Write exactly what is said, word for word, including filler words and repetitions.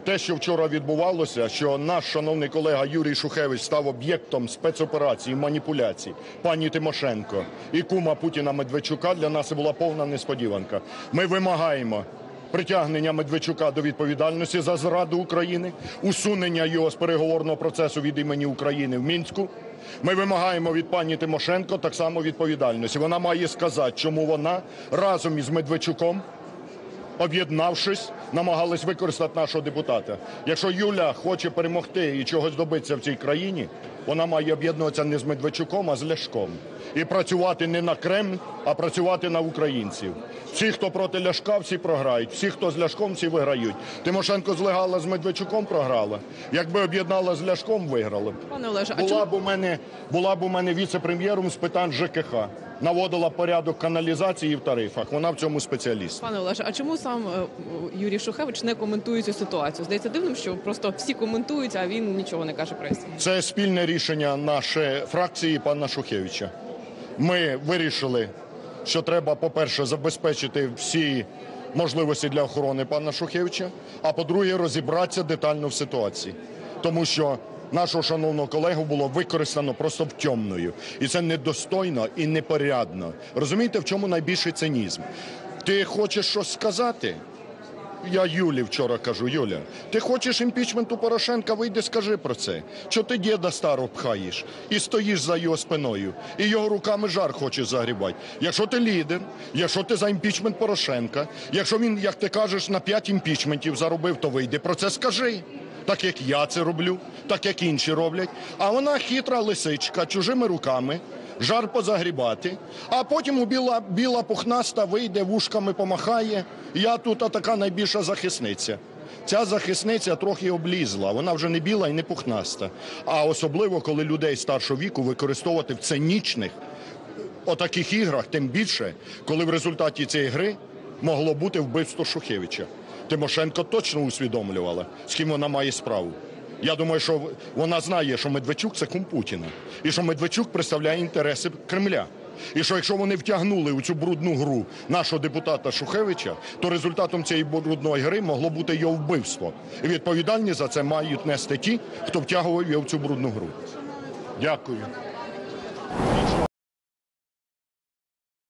Те, що вчора відбувалося, що наш шановний колега Юрій Шухевич став об'єктом спецоперації, маніпуляцій пані Тимошенко і кума Путіна Медведчука, для нас це була повна несподіванка. Ми вимагаємо притягнення Медведчука до відповідальності за зраду України, усунення його з переговорного процесу від імені України в Мінську. Ми вимагаємо від пані Тимошенко так само відповідальності. Вона має сказати, чому вона разом із Медведчуком, об'єднавшись, намагались використати нашого депутата. Якщо Юля хоче перемогти і чогось добитися в цій країні, вона має об'єднуватися не з Медведчуком, а з Ляшком. І працювати не на Кремль, а працювати на українців. Всі, хто проти Ляшка, всі програють. Всі, хто з Ляшком, всі виграють. Тимошенко злегала з Медведчуком, програла. Якби об'єднала з Ляшком, виграли б. Пане Олеже, а Була чому... б у мене, була б у мене віце-прем'єром з питань ЖКХ. Наводила порядок каналізації в тарифах. Вона в цьому спеціаліст. Пане Олеже, а чому сам е, Юрій Шухевич не коментує цю ситуацію? Здається дивним, що просто всі коментують, а він нічого не каже пресі. Це спільне рішення нашої фракції пана Шухевича. Ми вирішили, що треба, по-перше, забезпечити всі можливості для охорони пана Шухевича, а по-друге, розібратися детально в ситуації. Тому що нашого шановного колегу було використано просто втьомною. І це недостойно і непорядно. Розумієте, в чому найбільший цинізм? Ти хочеш щось сказати? Я Юлі вчора кажу: Юля, ти хочеш імпічменту Порошенка, вийди, скажи про це. Чого ти діда старого пхаєш і стоїш за його спиною, і його руками жар хочеш загрібати? Якщо ти лідер, якщо ти за імпічмент Порошенка, якщо він, як ти кажеш, на п'ять імпічментів заробив, то вийди про це скажи. Так як я це роблю, так як інші роблять. А вона хитра лисичка, чужими руками, жар позагрібати, а потім у біла, біла пухнаста вийде, вушками помахає. Я тут така найбільша захисниця. Ця захисниця трохи облізла, вона вже не біла і не пухнаста. А особливо, коли людей старшого віку використовувати в цинічних отаких іграх, тим більше, коли в результаті цієї гри могло бути вбивство Шухевича. Тимошенко точно усвідомлювала, з ким вона має справу. Я думаю, що вона знає, що Медведчук – це кум Путіна. І що Медведчук представляє інтереси Кремля. І що якщо вони втягнули у цю брудну гру нашого депутата Шухевича, то результатом цієї брудної гри могло бути його вбивство. І відповідальність за це мають нести ті, хто втягував його в цю брудну гру. Дякую.